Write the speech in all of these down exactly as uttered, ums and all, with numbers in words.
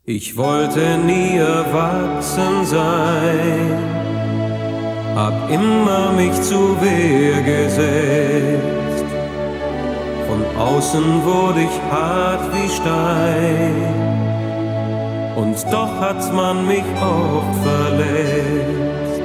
Ich wollte nie erwachsen sein, hab immer mich zur Wehr gesetzt. Von außen wurde ich hart wie Stein, und doch hat man mich oft verletzt.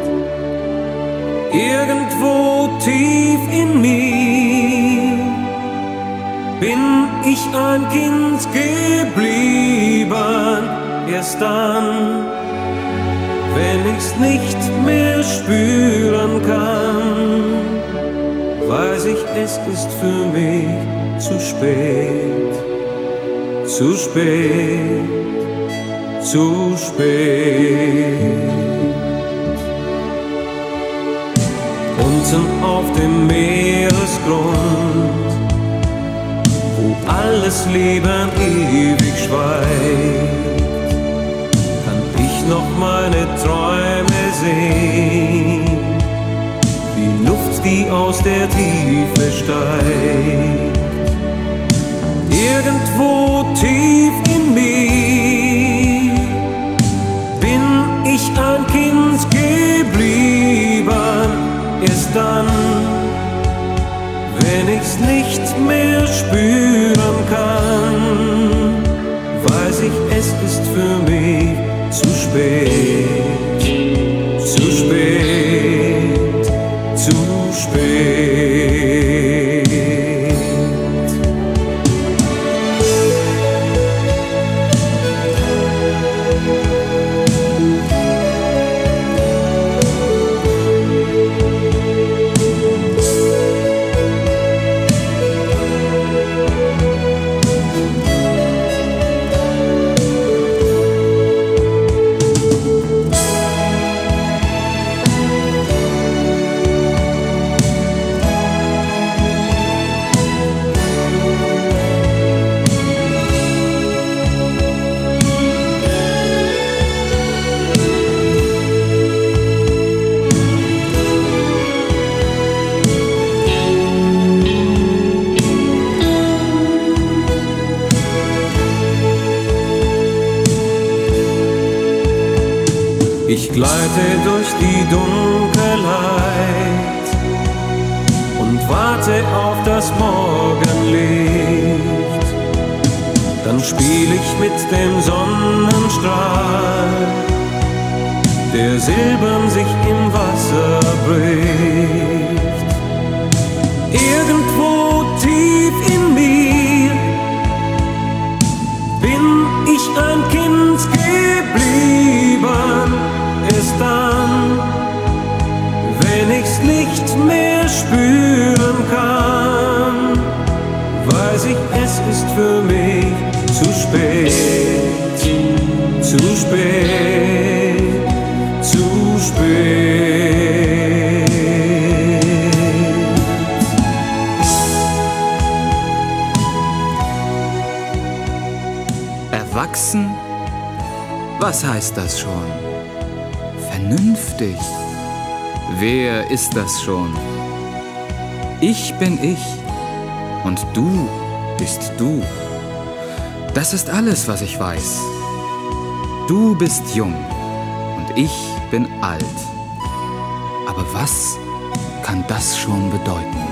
Irgendwo tief in mir bin ich ein Kind geblieben. Erst dann, wenn ich's nicht mehr spüren kann, weiß ich, es ist für mich zu spät, zu spät, zu spät. Unten auf dem Meeresgrund, wo alles Leben ewig schweigt, kann ich noch meine Träume sehen, wie Luft, die aus der Tiefe steigt. Irgendwo tief in mir bin ich ein Kind geblieben. Erst dann, wenn ich's nicht mehr spüren kann, weiß ich, es ist für mich zu spät, zu spät, zu spät. Ich gleite durch die Dunkelheit und warte auf das Morgenlicht. Dann spiel ich mit dem Sonnenstrahl, der silbern sich im Wasser bricht. Irgendwo tief in mir bin ich ein Kind geblieben. Erst dann, wenn ich's nicht mehr spüren kann, weiß ich, es ist für mich zu spät, zu spät, zu spät. Erwachsen? Was heißt das schon? Vernünftig. Wer ist das schon? Ich bin ich und du bist du. Das ist alles, was ich weiß. Du bist jung und ich bin alt. Aber was kann das schon bedeuten?